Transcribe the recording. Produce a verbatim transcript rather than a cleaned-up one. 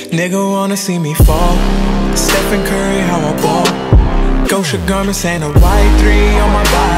Nigga wanna see me fall. Stephen Curry, how I ball. Gosha garments and a white three on my body.